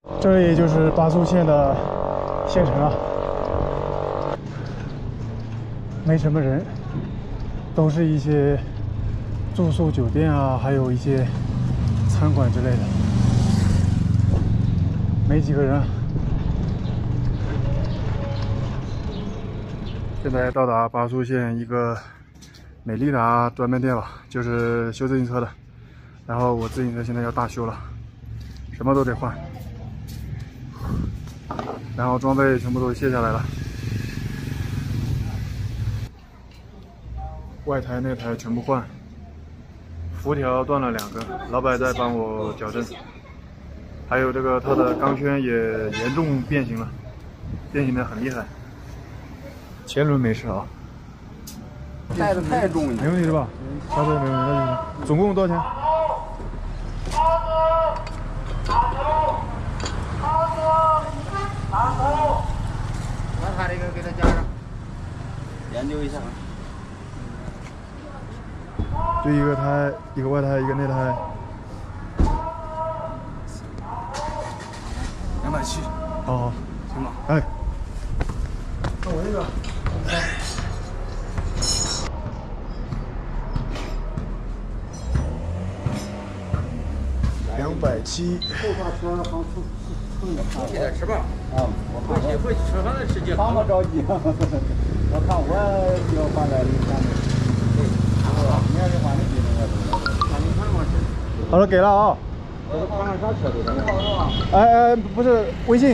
这里就是巴苏县的县城啊，没什么人，都是一些住宿酒店啊，还有一些餐馆之类的，没几个人啊。现在到达巴苏县一个美利达专卖店了，就是修自行车的。然后我自行车现在要大修了，什么都得换。然后装备全部都卸下来了，外胎内胎全部换，辐条断了2个，老板在帮我矫正。还有这个它的钢圈也严重变形了，变形的很厉害。前轮没事啊， 带的太重了， 没问题是吧？下车没问题，那就行。总共多少钱？ 把他这个给他加上，研究一下。 就一个胎，一个外胎，一个内胎。 270。 好， 行吧。 哎， 看我这个。 270。 后发车好蹭着看。起来吃吧。啊，回去吃饭的时间。他们着急，我看我要换来的下面。对，明天就换的几种我都。那你看我是。 好了，给了啊。 这都看看啥车都在。你好是吧？ 哎，不是微信。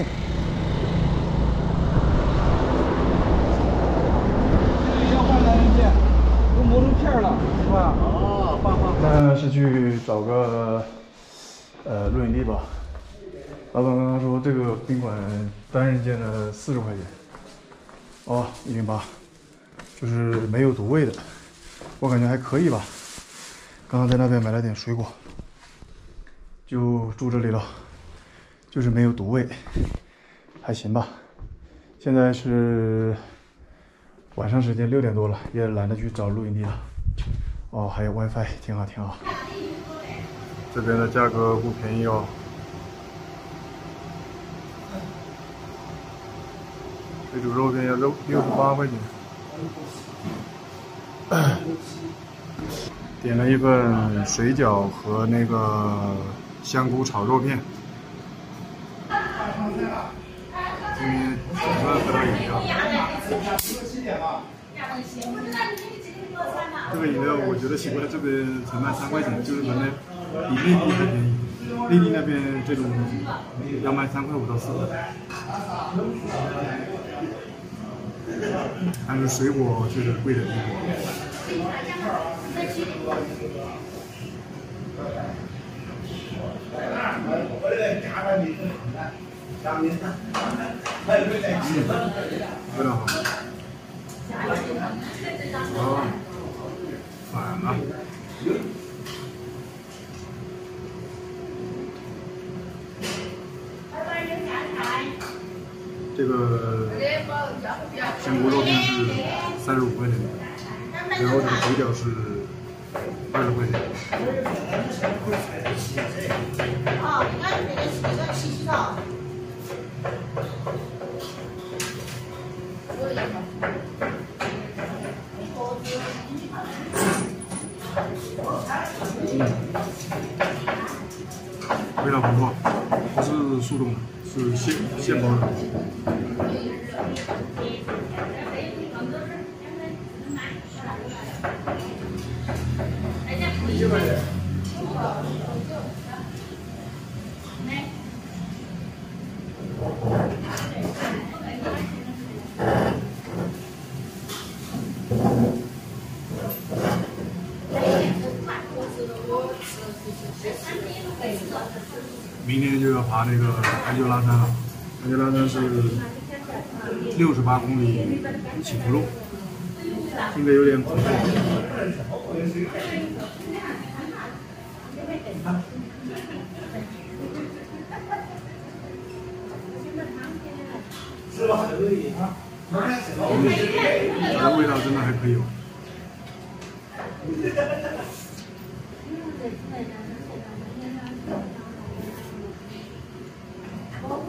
要换来人家，都磨成片了，是吧？哦，换。 那是去找个录影地吧。老板刚刚说这个宾馆单人间的40块钱。哦，108，就是没有独卫的，我感觉还可以吧。刚刚在那边买了点水果，就住这里了，就是没有独卫，还行吧。现在是晚上时间6点多了，也懒得去找录影地了。哦，还有 WiFi， 挺好挺好。这边的价格不便宜哦。水煮肉片要68块钱。点了一份水饺和那个香菇炒肉片。今天总算喝到饮料。这个饮料我觉得奇怪，这边才卖3块钱，就是可能比内地还便宜。内地那边这种要卖3块5到4块。但是水果确实贵的挺多。非常好。哦，反了。这个香菇肉片是35块钱，然后这个水饺是20块钱。味道不错，不是速冻的，是现包的。明天就要爬那个安旧拉山了，安旧拉山是68公里起伏路，听着有点恐怖。是吧？这味道真的还可以哦。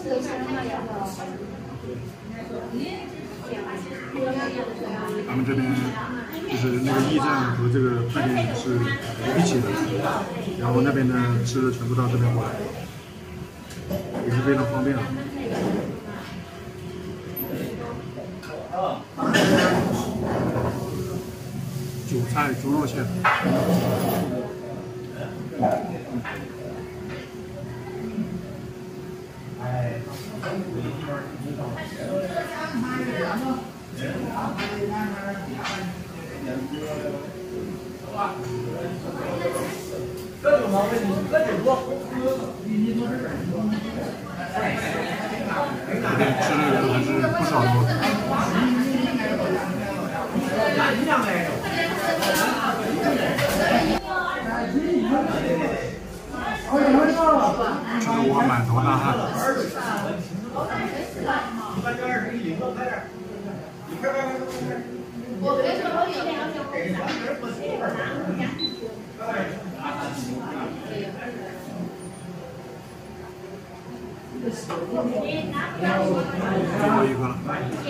咱们这边就是那个驿站和这个饭店是一起的，然后那边的吃的全部到这边过来，也是非常方便啊。韭菜猪肉馅。这边吃的人还是不少的。吃得我满头大汗。最后一个了。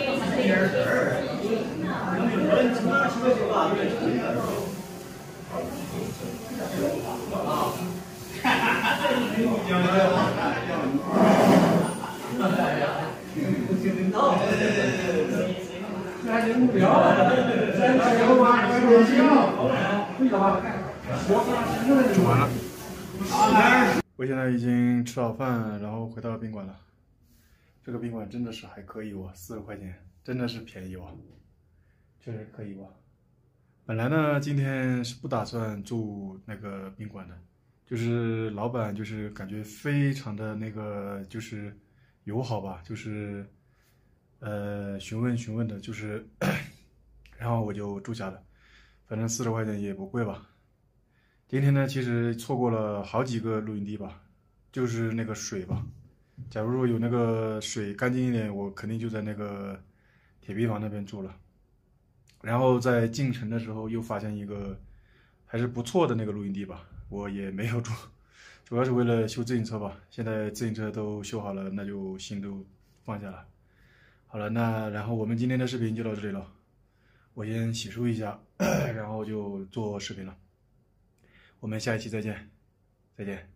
煮完了。我现在已经吃好饭，然后回到宾馆了。这个宾馆真的是还可以哦，40块钱，真的是便宜哦，确实可以哦。本来呢，今天是不打算住那个宾馆的，就是老板就是感觉非常的那个就是友好吧，就是询问的，就是然后我就住下了，反正40块钱也不贵吧。今天呢，其实错过了好几个露营地吧，就是那个水吧。假如说有那个水干净一点，我肯定就在那个铁皮房那边住了。然后在进城的时候又发现一个还是不错的那个露营地吧，我也没有住，主要是为了修自行车吧。现在自行车都修好了，那就心都放下了。好了，那然后我们今天的视频就到这里了，我先洗漱一下，然后就做视频了。我们下一期再见，再见。